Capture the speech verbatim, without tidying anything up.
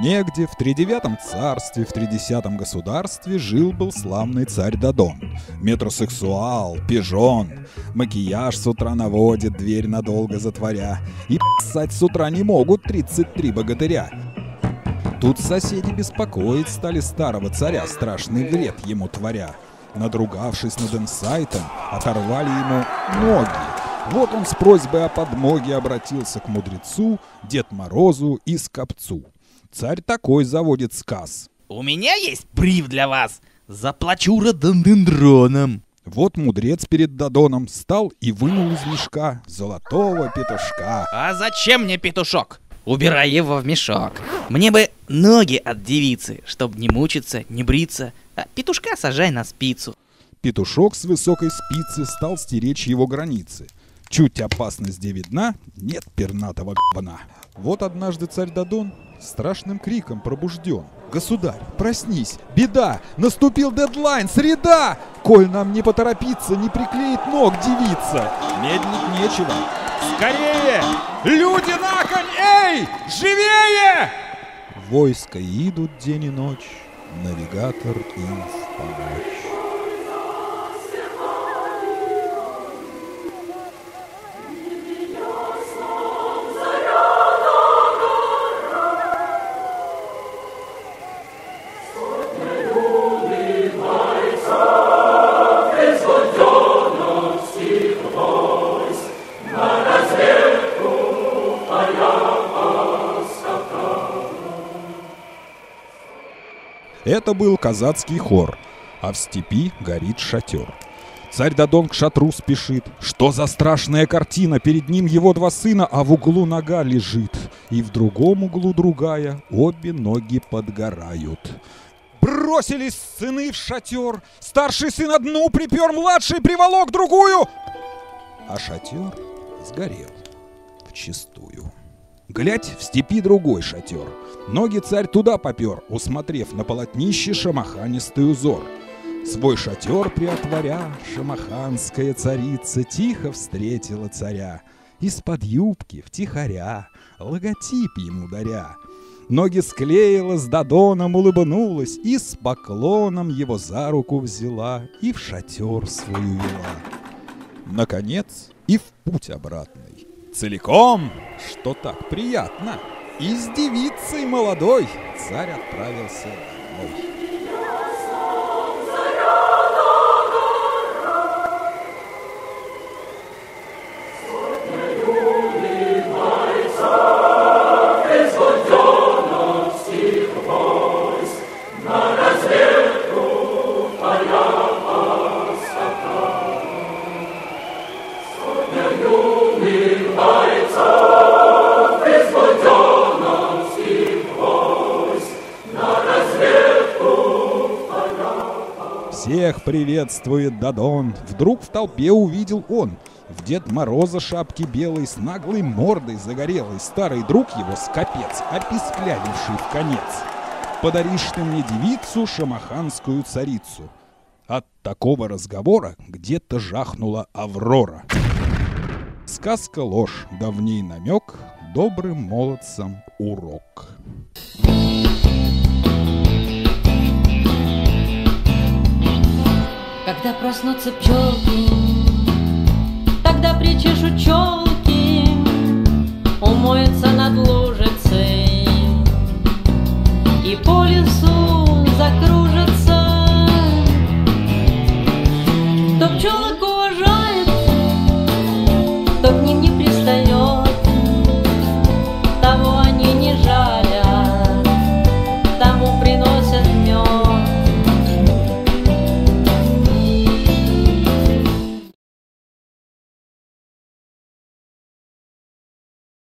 Негде в тридевятом царстве, в тридесятом государстве жил-был славный царь Додон. Метросексуал, пижон, макияж с утра наводит, дверь надолго затворя. И писать с утра не могут тридцать три богатыря. Тут соседи беспокоить стали старого царя, страшный вред ему творя. Надругавшись над инсайтом, оторвали ему ноги. Вот он с просьбой о подмоге обратился к мудрецу, Дед Морозу и Скопцу. Царь такой заводит сказ: у меня есть бриф для вас. Заплачу рододендроном. Вот мудрец перед Додоном стал и вынул из мешка золотого петушка. А зачем мне петушок? Убирай его в мешок. Мне бы ноги от девицы, чтоб не мучиться, не бриться. А петушка сажай на спицу. Петушок с высокой спицы стал стеречь его границы. Чуть опасность где видна, нет пернатого говна. Вот однажды царь Додон страшным криком пробужден: государь, проснись, беда, наступил дедлайн, среда! Коль нам не поторопиться, не приклеит ног девица. Медлить нечего. Скорее! Люди на конь! Эй! Живее! Войска идут день и ночь, навигатор им в помощь. Это был казацкий хор, а в степи горит шатер. Царь Додон к шатру спешит. Что за страшная картина? Перед ним его два сына, а в углу нога лежит. И в другом углу другая, обе ноги подгорают. Бросились сыны в шатер. Старший сын одну припер, младший приволок другую. А шатер сгорел вчистую. Глядь, в степи другой шатер. Ноги царь туда попер, усмотрев на полотнище шамаханистый узор. Свой шатер приотворя, шамаханская царица тихо встретила царя. Из-под юбки втихаря логотип ему даря. Ноги склеила, с Додоном улыбнулась и с поклоном его за руку взяла и в шатер свою вела. Наконец и в путь обратный. Целиком, что так приятно, и с девицей молодой царь отправился домой. Всех приветствует Додон. Вдруг в толпе увидел он в Дед Мороза шапки белой, с наглой мордой загорелый старый друг его Скопец, описклявивший в конец. Подаришь ты мне девицу, шамаханскую царицу. От такого разговора где-то жахнула Аврора. Сказка ложь, давний намек, добрым молодцам урок. Когда проснутся пчелки, тогда причешут челки, умоются над лужицей и по лесу